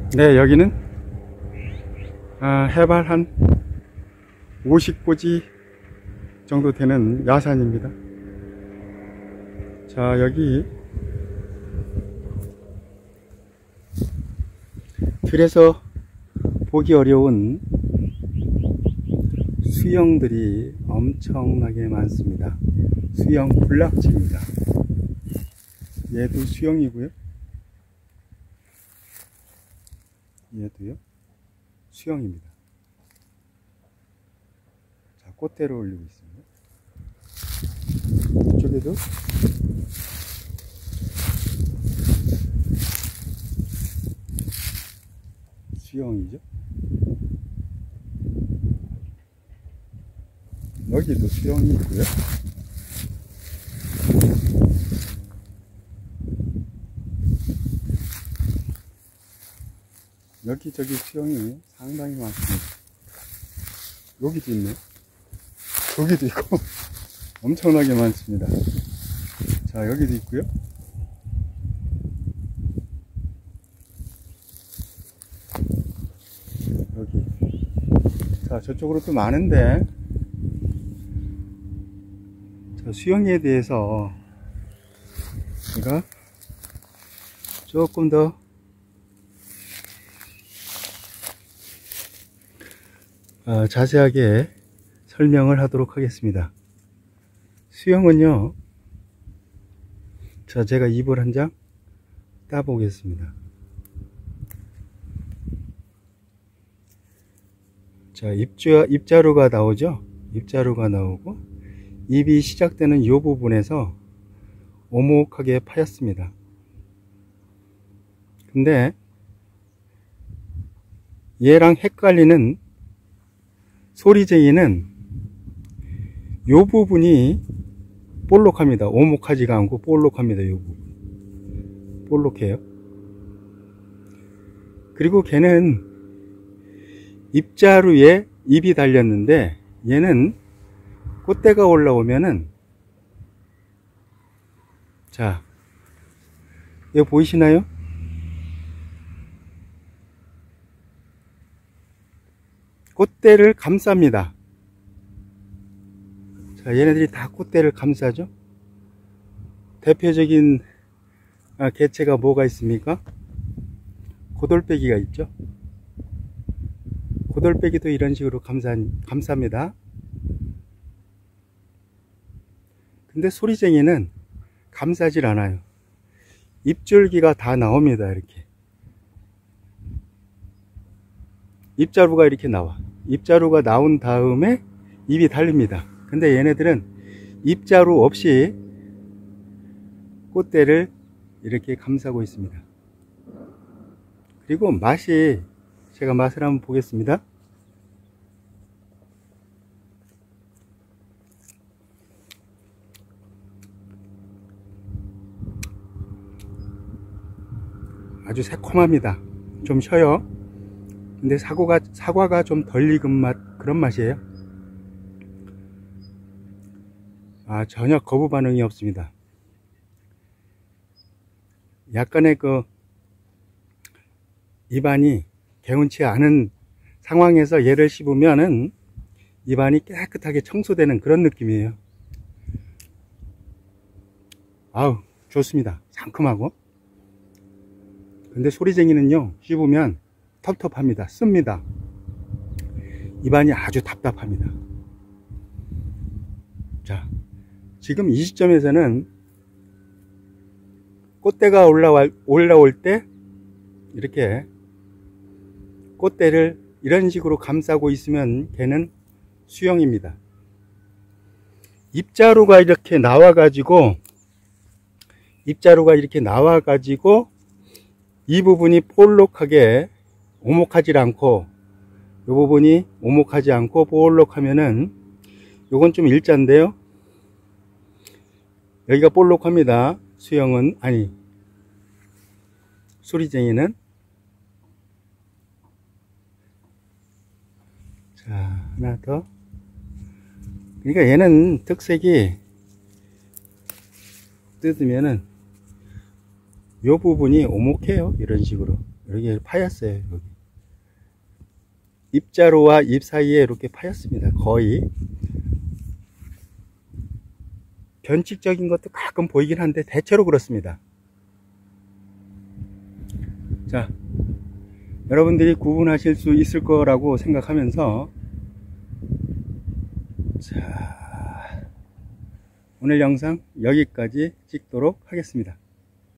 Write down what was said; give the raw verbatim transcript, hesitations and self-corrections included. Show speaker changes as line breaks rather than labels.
네, 여기는 아, 해발 한 오십 고지 정도 되는 야산입니다. 자, 여기 들에서 보기 어려운 수영들이 엄청나게 많습니다. 수영 군락지입니다. 얘도 수영이고요. 얘도요. 수영입니다. 자, 꽃대를 올리고 있습니다. 이쪽에도 수영이죠. 여기도 수영이 있고요. 여기저기 수영이 상당히 많습니다. 여기도 있네. 여기도 있고 엄청나게 많습니다. 자, 여기도 있고요. 여기. 자, 저쪽으로 또 많은데, 자, 수영에 대해서 제가 조금 더 어, 자세하게 설명을 하도록 하겠습니다. 수영은요, 자, 제가 입을 한 장 따보겠습니다. 자, 입자, 입자루가 나오죠? 입자루가 나오고, 입이 시작되는 이 부분에서 오목하게 파였습니다. 근데, 얘랑 헷갈리는 소리쟁이는 요 부분이 볼록합니다. 오목하지가 않고 볼록합니다. 요 부분. 볼록해요. 그리고 걔는 입자루에 입이 달렸는데, 얘는 꽃대가 올라오면은, 자, 이거 보이시나요? 꽃대를 감쌉니다. 자, 얘네들이 다 꽃대를 감싸죠. 대표적인 아, 개체가 뭐가 있습니까? 고돌빼기가 있죠. 고돌빼기도 이런 식으로 감싸, 감쌉니다. 근데 소리쟁이는 감싸질 않아요. 입줄기가 다 나옵니다. 이렇게 입자루가 이렇게 나와. 입자루가 나온 다음에 입이 달립니다. 근데 얘네들은 입자루 없이 꽃대를 이렇게 감싸고 있습니다. 그리고 맛이, 제가 맛을 한번 보겠습니다. 아주 새콤합니다. 좀 쉬어요. 근데 사과가, 사과가 좀 덜 익은 맛, 그런 맛이에요. 아, 전혀 거부 반응이 없습니다. 약간의 그 입안이 개운치 않은 상황에서 얘를 씹으면은 입안이 깨끗하게 청소되는 그런 느낌이에요. 아우, 좋습니다. 상큼하고. 근데 소리쟁이는요, 씹으면 텁텁합니다. 씁니다. 입안이 아주 답답합니다. 자, 지금 이 시점에서는 꽃대가 올라와, 올라올 때 이렇게 꽃대를 이런 식으로 감싸고 있으면 걔는 수영입니다. 입자루가 이렇게 나와 가지고 입자루가 이렇게 나와 가지고 이 부분이 볼록하게 오목하지 않고, 이 부분이 오목하지 않고 볼록하면은, 요건 좀 일자인데요. 여기가 볼록합니다. 수영은, 아니, 소리쟁이는. 자, 하나 더. 그러니까 얘는 특색이 뜯으면은 요 부분이 오목해요. 이런 식으로. 여기 파였어요. 여기 입자로와 입 사이에 이렇게 파였습니다. 거의 변칙적인 것도 가끔 보이긴 한데 대체로 그렇습니다. 자, 여러분들이 구분하실 수 있을 거라고 생각하면서, 자, 오늘 영상 여기까지 찍도록 하겠습니다.